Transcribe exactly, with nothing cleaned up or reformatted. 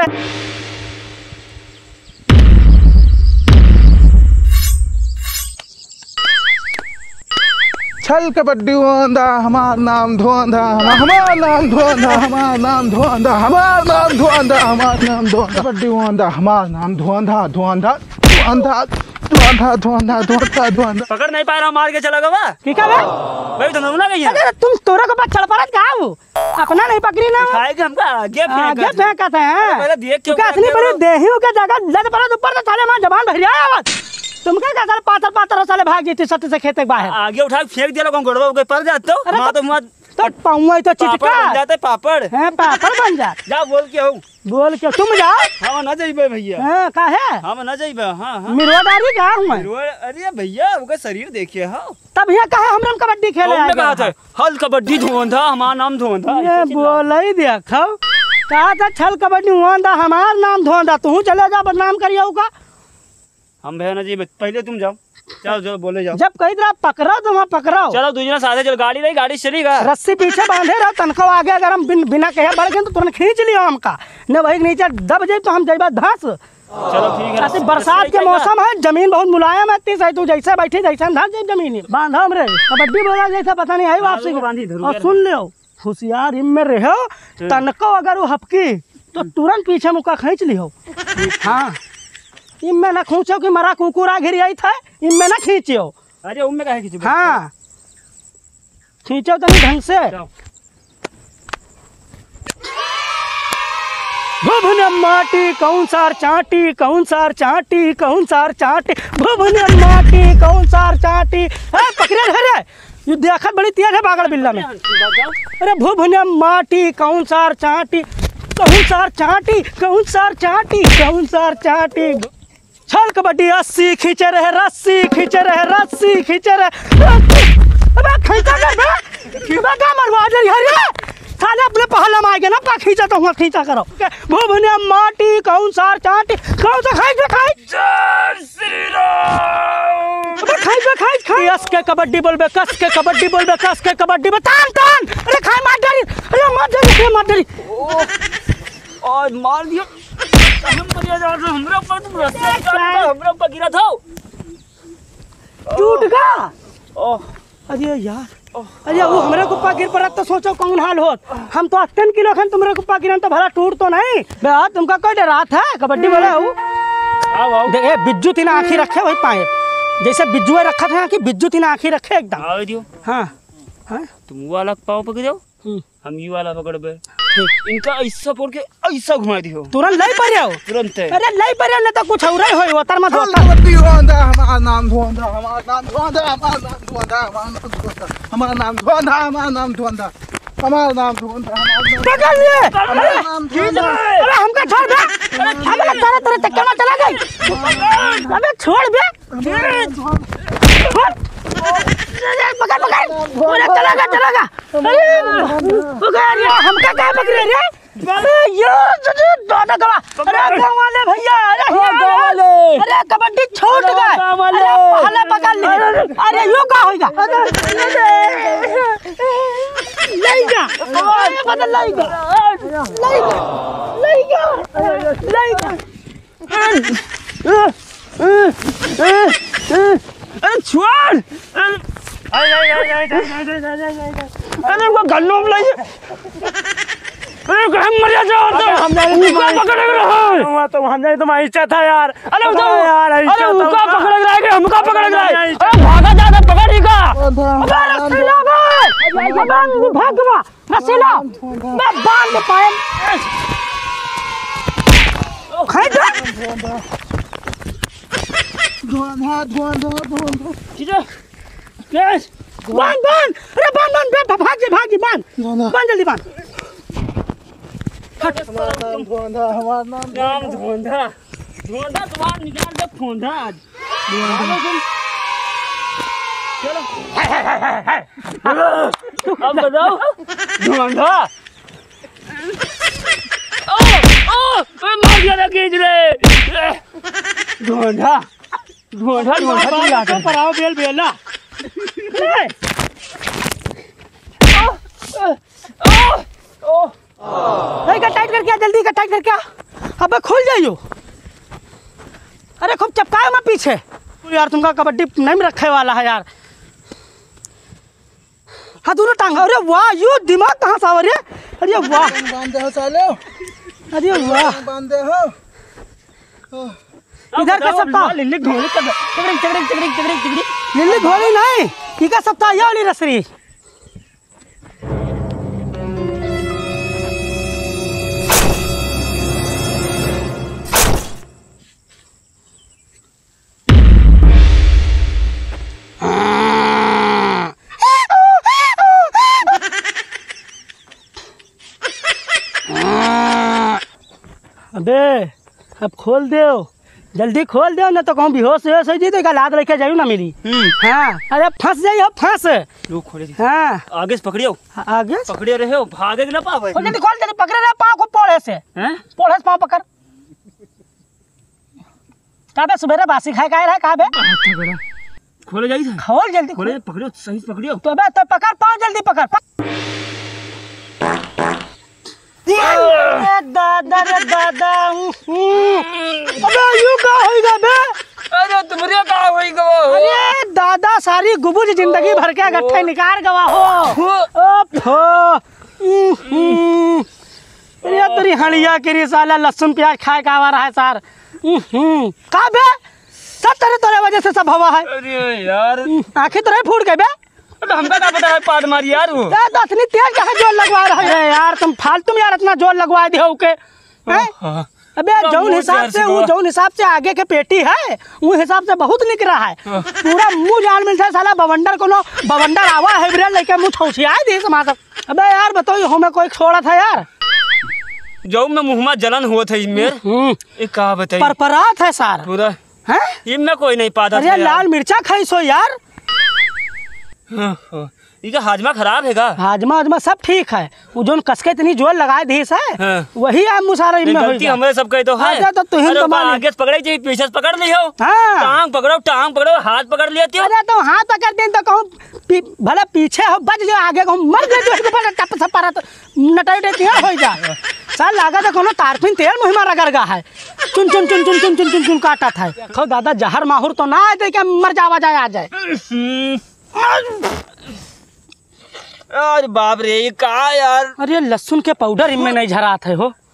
छल कबड्डी धुआंधा हमार नाम धुआंधा हमार नाम धुआंधा हमार नाम धुआंधा हमार नाम धुआंधा हमार नाम धुआंधा कबड्डी धुआंधा हमार नाम धुआंधा धुआंधा धुआंधा धुआंधा धुआंधा धुआंधा धुआंधा। पकड़ नहीं पा रहा, मार के चला गवा। ठीक है बे भाई तुम ना गई अरे तुम तोरा के पास चढ़ पड़त का हो अपना नहीं पकड़ी ना खाएगा हमका आगे फेंक आगे फेंका था पहले देख के असली बड़ी देहियों के जगह लग पड़ा ऊपर तो साले मां जबान भरिया आवाज तुम क्या साले पातर पातर साले भाग जीती सत्य से खेत के बाहर आगे उठा के फेंक दिया लोगों गड़वा के पर जाते हो मां तो मत तो पाऊंगा तो चिटका बन जाते पापड़ हैं पापड़ बन जा जा बोल के हो बोल के तुम जाओ हम ना जाइबे भैया। हां का है हम ना जाइबे। हां हां मिरवादारी का हूं मैं। अरे भैया ओके शरीर देखिए हां तब ये कहे हम लोग कबड्डी खेले आए कहा था हल कबड्डी धुआंधा हमार नाम धुआंधा ये बोल ही देखो कहा था छल कबड्डी धुआंधा हमार नाम धुआंधा तू चले जा बदनाम करियो का हम भैया ना जी पहले तुम जाओ चलो चलो बोले जाओ जब कही तरह पकड़ो तो वहाँ पकड़ो चलो दूसरा साथे चल गाड़ी नहीं गाड़ी चलेगा रस्सी पीछे बांधे रहो तनको आगे अगर हम बिन, बिना कहे बढ़ गए तो तुरंत खींच लियो हमका न वही नीचे दब जाए तो हम जाइबा धंस। चलो ठीक है ऐसे बरसात के मौसम है जमीन बहुत मुलायम है तीस तू जैसे बैठी जैसे धंस जाए जमीन बांधा हमरे कबड्डी बोला जैसा पता नहीं आई वापसी और सुन लियो होशियार हिम में रहो तनको अगर वो हपकी तो तुरंत पीछे मुका खींच लियो। हाँ इनमें ना खींचो कि मरा कुकुरा घिरी आई था इनमें ना खींचियो। अरे उनमें काहे खींचो। हाँ खींचो तो नहीं ढंग से भुवन माटी कौन सार चाटी कौन सार चाटी कौन सार चाटी भुवन माटी कौन सार चाटी पकड़े रे ये देखत बड़ी तेज है बागड़ बिल्ला में। अरे भुवन माटी कौन सार चाटी कौन सार चाटी कौन सार चाटी कौन सार चाटी छल कबड्डी अस्सी खींचे रहे रस्सी खींचे रहे रस्सी खींचे रहे अबे खींचा कर बे किबा का मरवा दे रे साले अपने पहला मार के ना पा खींचा तो हुआ खींचा करो भुवने माटी कौन सार चाटी कौन सा खाई खाई जय श्री राम अबे खाई बे खाई खाई कस के कबड्डी बोलबे कस के कबड्डी बोलबे कस के कबड्डी में तान तान अरे खाई मार डाली अरे मार डाली मार डाली और मार दिया हम बढ़िया जा रहे हमरे ऊपर तुम रस्ते हमरे ऊपर गिरा था टूट गया। ओह अरे यार अरे वो हमरे कुप्पा गिर पड़ा तो सोचो कौन हाल होत हम तो अस्सी किलो खन तुमरे कुप्पा गिरन तो भला टूट तो नहीं बे तुमका कोई डरा था कबड्डी बोले हूं आओ आओ देख बिज्जू तीन आंखी रखे वही पाए जैसे बिज्जू रखा था कि बिज्जू तीन आंखी रखे एकदम आओ दियो। हां हां तुम वाला पाव पकड़ जाओ हम यू वाला पकड़ बे इनका ऐसा पकड़ के ऐसा घुमा दियो तुरंत लई पड़े हो तुरंत। अरे लई पड़े न तो कुछ और ही होई उतर मत कबड्डी धुआंधा हमार नाम धुआंधा हमार नाम धुआंधा हमार नाम धुआंधा हमार नाम धुआंधा हमार नाम धुआंधा हमार नाम धुआंधा पकड़ लिए अरे हमका छोड़ दे अबे तेरे तेरे चक्कर में चला गई अबे छोड़ बे पकड़ पकड़ चलेगा चलेगा अरे हमका क्या पकड़े रे अरे ये दादा गवा अरे गाँव वाले भैया अरे गाँव वाले अरे कबड्डी छूट गए अरे पहले पकड़ लिए अरे यो का होगा लेगा अरे बदल लेगा लेगा लेगा लेगा अरे छोड़ अरे अरे वो गन्नों में लाइए अरे हम मर जाओ तो हम जाने पकड़ रहा तो हम जाने तुम्हारी इच्छा था यार। अरे तो यार अरे उनका पकड़ रहा है हमका पकड़ रहा है अरे भागा ज्यादा पकड़ ही का अबे रसीला भाई अबे भाग गवा रसीला मैं बांध पाए खाई जा धुआंधा धुआंधा धुआंधा ठीक है यस बांध बांध अरे बांध बांध भाग जी भाग जी बांध बांध जल्दी बांध हट हमारा नाम धुआंधा हमारा नाम नाम धुआंधा धुआंधा तुम्हारा निकाल दे फोंधा आज चलो अब बताओ धुआंधा ओ ओ मार दिया खींच ले धुआंधा धुआंधा धुआंधा तू आ गया पर आओ बेल बेला ओ ओ नहीं का टाइट करके आ जल्दी का टाइट करके आ अबे खुल जाइयो। अरे खूब चपकाए मैं पीछे यार, तुमका कबड्डी नहीं रखे वाला है यार। हाँ दोनों टांगा। अरे वाह, यू दिमाग कहाँ से आ रही है? अरे वाह, बांधे हो साले, अरे वाह, बांधे हो। इधर का सप्ताह लिल्ली घोड़ी चगड़ी चगड़ी चगड़ी चगड़ी चगड़ी लिल्ली घोड़ी नहीं, ये का सप्ताह ये वाली रसरी। अबे अब खोल दो, जल्दी खोल दो, ना तो कहूँ बेहोश वेहोश हो जी तो लाद लेके जाइयो ना मेरी। हाँ अरे फंस जाइयो, फंस। लो खोले दी। हाँ आगे से पकड़ियो, आगे पकड़े रहे हो, भागे ना पावे। खोल जल्दी, खोल जल्दी, पकड़े रहे पाँव को पोड़े से। हैं? पोड़े से पाँव पकड़। कहाँ बे सुबेरे बासी खाए खाए रहे, कहाँ बे? खोले जाइए, खोल जल्दी, खोले पकड़ियो, सही से पकड़ियो। तो बे तो पकड़ पाँव, जल्दी पकड़। अरे दादा रे दादा, अबे यू का होइगा बे? अरे तुमरे का होइगा? अरे दादा सारी गुबुज जिंदगी भर के गट्ठे निकाल गवा हो। ओफो, अरे तेरी हड़िया की साला लहसुन प्याज खाए का आ रहा है सार। का बे? सब तेरे तेरे वजह से सब हवा है। अरे यार आंखें तो फूट गए बे। अबे हमका क्या पता है पाद मारी यार वो। तो इतनी तेज कहाँ जोर लगवा रहे है यार तुम? फालतू में यार इतना जोर लगवा दिया के। अबे जौन हिसाब से वो जौन हिसाब से आगे के पेटी है वो हिसाब से बहुत निक रहा है। पूरा मुंह जान मिलता है साला बवंडर को नो बवंडर आवा है बिरल लेके मुंह ठौसिया दे समाज। अबे यार बताओ हमें कोई छोड़ा था यार? जो में मुंह में जलन हुआ था इसमें। एक कहा बताइए? परपरात है सार पूरा है। इनमें कोई नहीं पाता। अरे लाल मिर्चा खाई सो यार। इनका हाजमा खराब है का? हाजमा हाजमा सब ठीक है, वो जो कसके इतनी जोर लगाए दी है हाँ। वही आप मुसारा इनमें गलती हमें सब कही तो है। आजा तो तुहिन तो मान आगे से पकड़े चाहिए, पीछे से पकड़ लियो। हाँ। टांग पकड़ो, टांग पकड़ो, हाथ पकड़ लिया त्यो। अरे तो हाथ पकड़ दें तो कहूँ पी, भला पीछे हो बच जाओ, आगे कहूँ मर जाओ जो भला टप से पारा तो नटाई टे तियार हो जा। साल लागा तो कोनो तारपिन तेल मुहिमा रगड़गा है, चुन चुन चुन चुन चुन चुन चुन चुन काटा था। खो दादा जहर माहुर तो ना आए क्या मर जावा जाए आ जाए। अरे बाप रे ये कहा यार? अरे लहसुन के पाउडर इनमें नहीं झरा थे हो।